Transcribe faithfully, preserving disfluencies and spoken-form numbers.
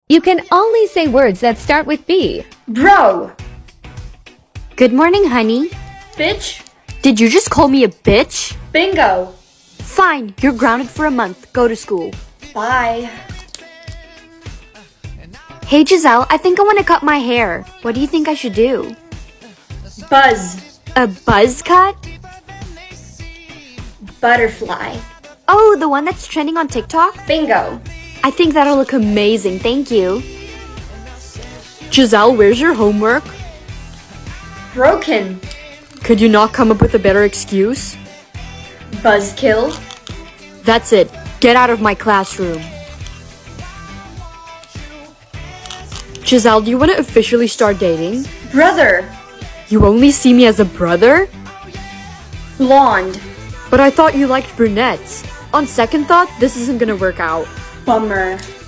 You can only say words that start with B. Bro. Good morning, honey. Bitch. Did you just call me a bitch? Bingo. Fine, you're grounded for a month. Go to school. Bye. Hey, Giselle, I think I want to cut my hair. What do you think I should do? Buzz. A buzz cut? Butterfly. Oh, the one that's trending on TikTok? Bingo. I think that'll look amazing. Thank you. Giselle, where's your homework? Broken. Could you not come up with a better excuse? Buzzkill. That's it. Get out of my classroom. Giselle, do you want to officially start dating? Brother. You only see me as a brother? Blonde. But I thought you liked brunettes. On second thought, this isn't gonna work out. Bummer.